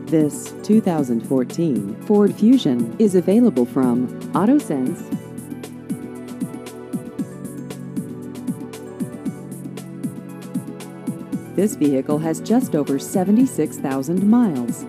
This 2014 Ford Fusion is available from AutoSense. This vehicle has just over 76,000 miles.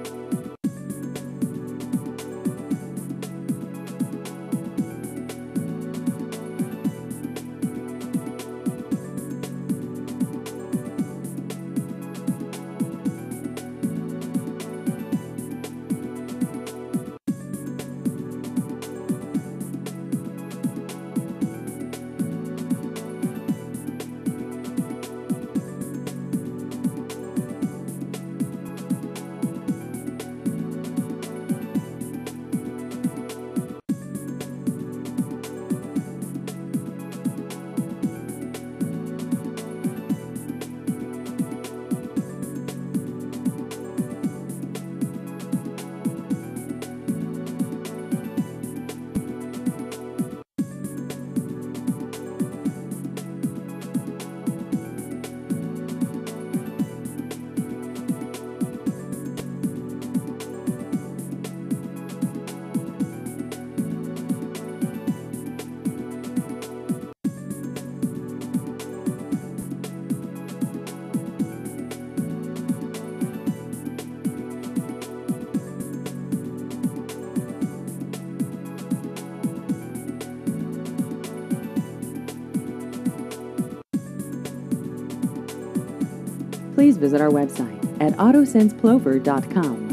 Please visit our website at autosenseplover.com.